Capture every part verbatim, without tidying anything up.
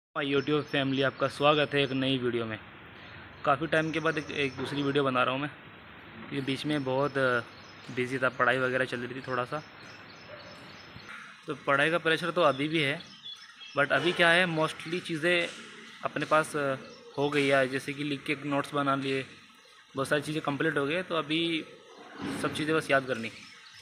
YouTube family, आपका स्वागत है एक नई वीडियो में। काफ़ी टाइम के बाद एक, एक दूसरी वीडियो बना रहा हूँ मैं। ये बीच में बहुत बिज़ी था, पढ़ाई वगैरह चल रही थी थोड़ा सा, तो पढ़ाई का प्रेशर तो अभी भी है। बट अभी क्या है, मोस्टली चीज़ें अपने पास हो गई है, जैसे कि लिख के नोट्स बना लिए, बहुत सारी चीज़ें कंप्लीट हो गई। तो अभी सब चीज़ें बस याद करनी।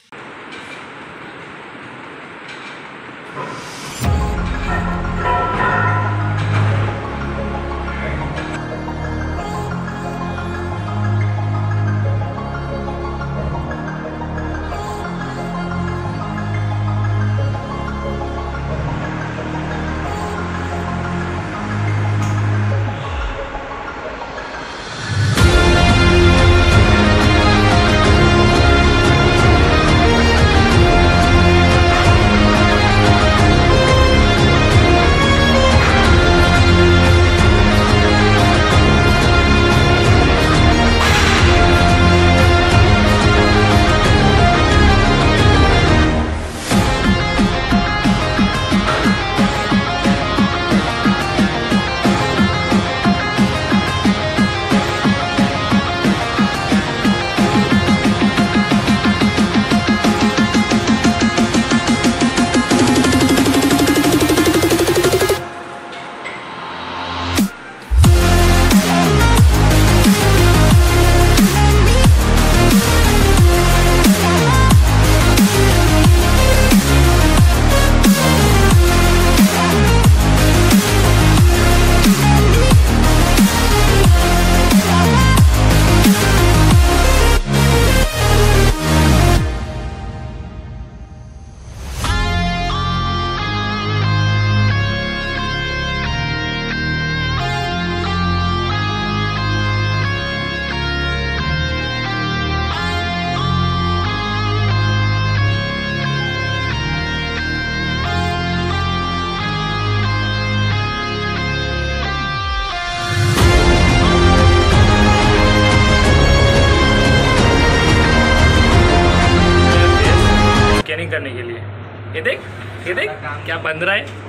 स्कैनिंग करने के लिए ये देख, ये देख क्या बन रहा है।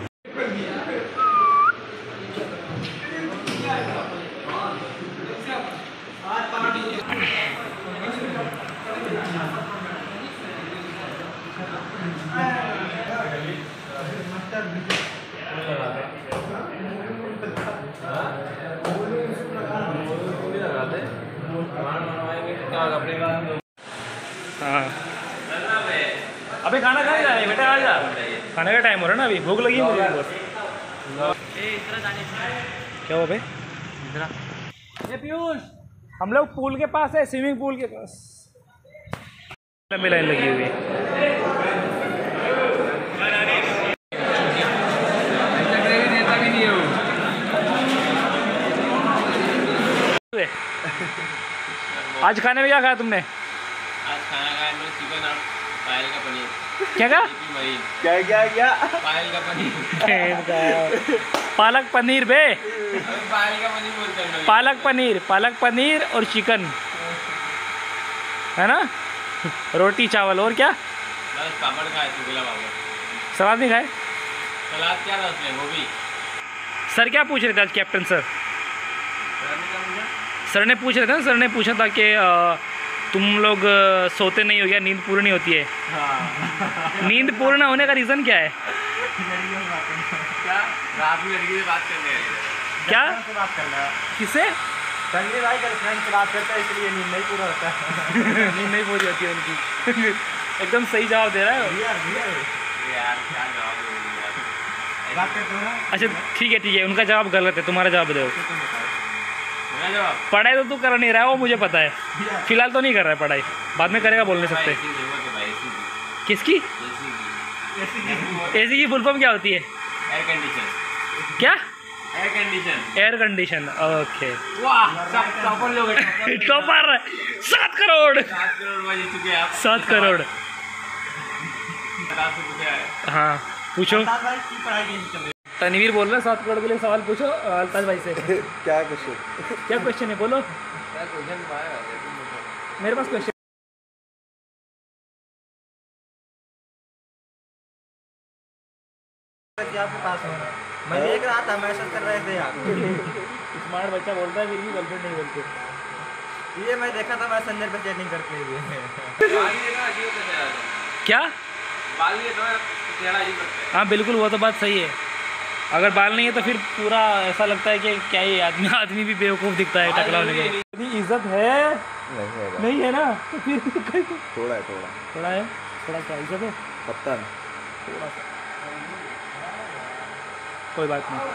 हाँ, अबे खाना खा जा बेटा, आ जा, खाने का टाइम हो रहा है ना, अभी भूख लगी है मुझे बहुत। क्या हुआ बे? ये पीयूष, हम लोग पूल के पास है, स्विमिंग पूल के पास लंबी लाइन लगी हुई है। आज खाने में क्या खाया तुमने? आज खाना खाया मैंने चिकन और पायल का पनीर। क्या क्या क्या क्या क्या पायल का पनीर पालक पनीर बे, पायल का पनीर बोलते हैं। पालक पनीर, पालक पनीर और चिकन है ना, रोटी चावल और क्या? बस पापड़ खाए, चुगला पापड़। सलाद नहीं खाए? सलाद क्या था उसमें? गोभी। सर क्या पूछ रहे थे आज कैप्टन सर? सर ने क्या पूछा? सर ने पूछ रहे थे ना, सर ने पूछा था कि तुम लोग सोते नहीं हो क्या, नींद पूरी नहीं होती है? हाँ। नींद पूर्ण ना होने का रीज़न क्या है? क्या रात में लड़की से बात करने हैं? क्या बात करना है किससे? संजय भाई गर्लफ्रेंड से बात करता है, इसलिए नींद नहीं पूरा होता है। नींद नहीं पूरी होती है उनकी। एकदम सही जवाब दे रहा है यार यार क्या जवाब दूंगी यार, बात करते हो ना। अच्छा ठीक है ठीक है, उनका जवाब गलत है, तुम्हारा जवाब दो। मेरा जवाब, पढ़ाई तो तू कर नहीं रहा है, वो मुझे पता है। फिलहाल तो नहीं कर रहा है पढ़ाई, बाद में करेगा, बोल नहीं सकते। किसकी? एसी की फुल फॉर्म क्या होती है? Air condition. क्या? Air condition. Air condition, okay. वाह, सब टॉपर लोग हैं। टॉपर सात करोड़ सात करोड़ रुपए जीत चुके हैं आप। सात करोड़ पचास रुपए आए। हाँ पूछो। भाई की पढ़ाई कैसी चल रही है? तनवीर बोल रहा है, सात करोड़ के लिए सवाल पूछो अल्ताज भाई से। क्या क्वेश्चन? क्या क्वेश्चन है, बोलो। क्या क्वेश्चन आया? मेरे पास क्वेश्चन आपके पास हो मैं देख रहा था, मैसेज कर रहे थे यार। स्मार्ट बच्चा बोलता है फिर भी गर्लफ्रेंड नहीं बोलते। ये मैं देखा था मैसेंजर पे चैटिंग करते हुए। क्या बाल ये तो चेहरा अजीब लगता है। हाँ बिल्कुल, वो तो बात सही है। अगर बाल नहीं है तो फिर पूरा ऐसा लगता है कि क्या ही आदमी आदमी भी बेवकूफ़ दिखता है टकला होने के। इतनी इज्जत है नहीं है, नहीं है ना, तो फिर थोड़ा है, थोड़ा थोड़ा है, थोड़ा सा इज्जत है, पता नहीं। थोड़ा सा, कोई बात नहीं।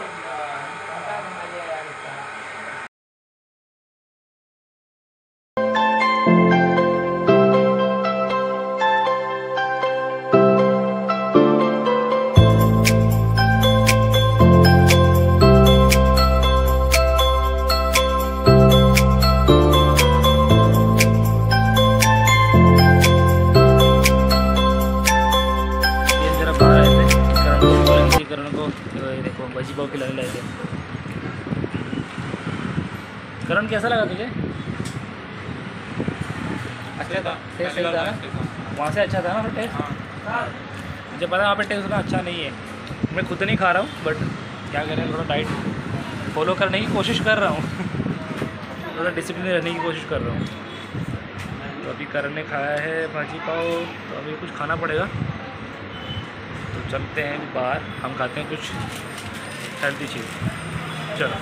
करण को देखो बजी पाव खिलाने लाए थे। करण कैसा लगा तुझे? अच्छा था, टेस्ट सही था ना? वहाँ से अच्छा था ना टेस्ट? मुझे पता है वहाँ पे टेस्ट उतना अच्छा नहीं है। मैं खुद नहीं खा रहा हूँ, बट क्या करें, थोड़ा डाइट फॉलो करने की कोशिश कर रहा हूँ। थोड़ा डिसिप्लिन रहने की कोशिश कर रहा हूँ। तो अभी करण ने खाया है भाजी पाव, तो अभी कुछ खाना पड़ेगा। तो चलते हैं बाहर, हम खाते हैं कुछ हेल्दी चीज़। चलो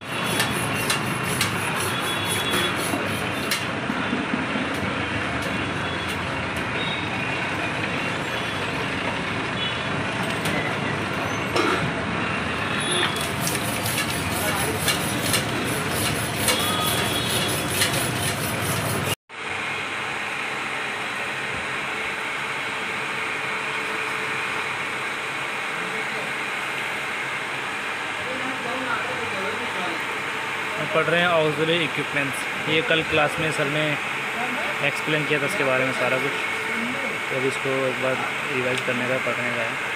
पढ़ रहे हैं ऑक्सिलरी इक्विपमेंट्स। ये कल क्लास में सर ने एक्सप्लेन किया था इसके बारे में सारा कुछ, तो अभी इसको एक बार रिवाइज करने का पढ़ने का है।